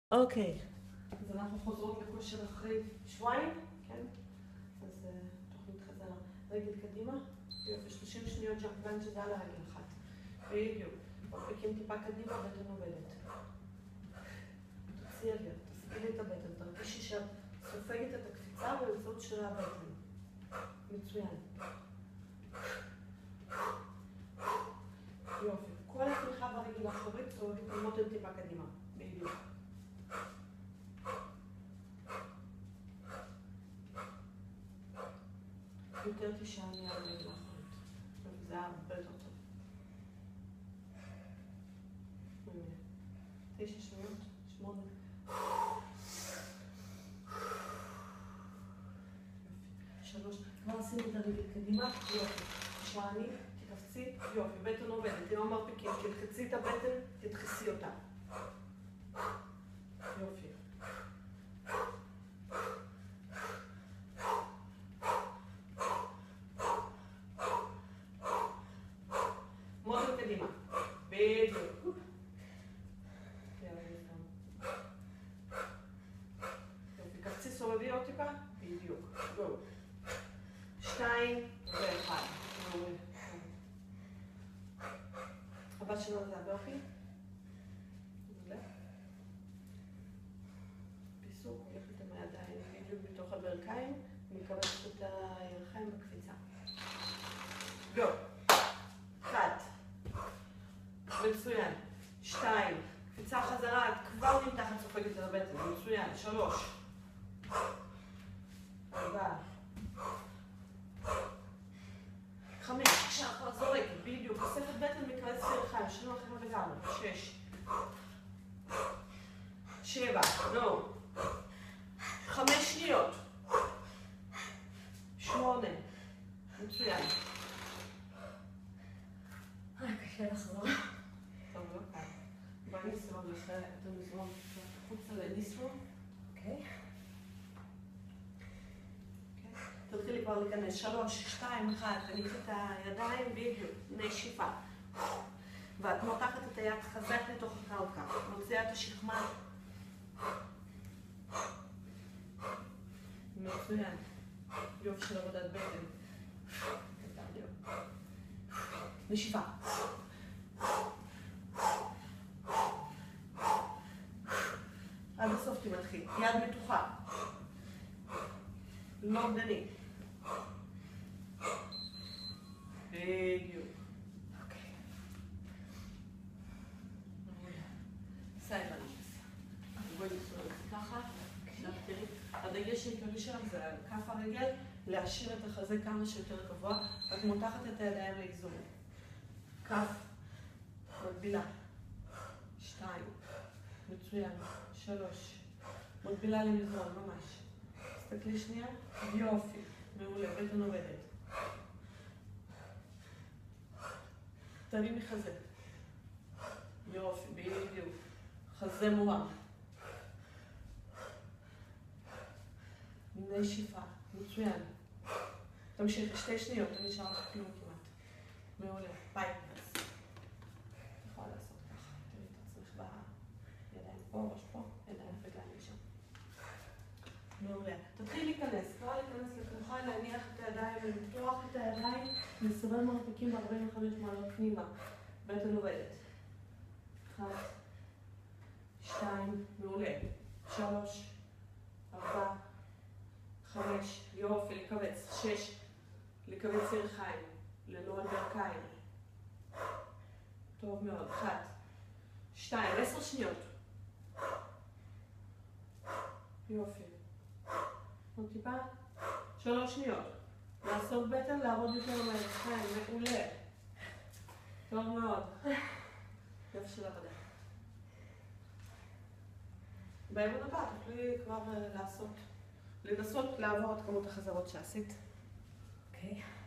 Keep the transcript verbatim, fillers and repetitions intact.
אוקיי, אז אנחנו חוזרות לכושר אחרי שבועיים, כן? אז תוכנית חזרה. רגל קדימה, יופי, שלושים שניות ג'אמפלנג' שזה על הרגל אחת. בדיוק. מרפקים טיפה קדימה, בטן עובדת. תוציאי אוויר, תפעילי את הבטן, תרגישי שאת סופגת את הקפיצה באמצעות שרירי הבטן. מצוין. יופי. כל התמיכה ברגל האחורית סובבת ללמוד טיפה קדימה. בדיוק. יותר תשעני על הרגל האחורית. זה היה הרבה יותר טוב. תשע שניות, שמונה. שלוש. כבר עשינו את הרגל קדימה, יופי. תשעני, תקפצי, יופי. בטן עובדת, תראו מרפקים, תלחצי את הבטן, תדחסי אותה. יופי. מאוד קדימה. בדיוק. יופי, קפצי סובבי עוד טיפה? בדיוק. גו. שתיים ואחד. הבא שלנו זה הברכי. פיסוק, הולך איתם הידיים בדיוק בתוך הברכיים, ומקבלת את הירכיים בקפיצה. גו. אחת. מצוין. שתיים. קפיצה חזרה, את כבר נמתחת סופגת את הבטן. מצוין. שלוש. ארבע. חמש. עכשיו כבר זורקת. בדיוק. אוספת בטן מקבלת ירכיים. שלום לכם לגמרי. שש. שבע. לא. חמש שניות. שמונה. מצוין. אה, קשה לחזור. טוב, לא קל. בואי נסרום לך את המזרום חוצה לנסרום. אוקיי. תתחילי כבר להיכנס. שלוש, שתיים, אחד. תניחי את הידיים בדיוק. נשיפה. ואת מותחת את היד חזק לתוך הקרקע. מוציאה את השכמה. מצוין. יופי של עבודת בטן. נשיפה. עד הסוף תמתחי. יד מתוחה. לא גדני. בדיוק. אוקיי. סיילנס. בואי נסתכל את זה ככה. עכשיו תראי. הדגש העיקרי שלנו זה על כף הרגל, להשאיר את החזה כמה שיותר גבוה. את מותחת את הידיים לאיזון. כף. מקבילה. שתיים. מצוין. שלוש. מקבילה למזרון, ממש. תסתכלי שנייה. יופי. מעולה. בטן עובדת. תרימי חזה. יופי. בדיוק. חזה מורם. נשיפה. מצוין. תמשיכי. שתי שניות. אני נשאר לך כלום כמעט. מעולה. ביי. יכולה לעשות ככה. תראי את עצמך בידיים פה, ראש פה, ידיים רגליים לשם. מעולה. תתחיל להיכנס. כבר להיכנס לתנוחה, להניח את הידיים ולפתוח את הידיים, לסובב מרפקים ב-ארבעים וחמש מעלות פנימה. בטן עובדת. אחת, שתיים, מעולה. שלוש, ארבע, חמש, יופי, לקבץ. שש, לקבץ ירכיים, לנוע ברכיים. טוב מאוד. אחת, שתיים, עשר שניות. יופי. עוד טיפה. שלוש שניות. לעשות בטן, לעבוד יותר מהירכיים. מעולה. טוב מאוד. יופי של עבודה. באימון הבא תוכלי כבר לעשות, לנסות לעבור את כמות החזרות שעשית. אוקיי.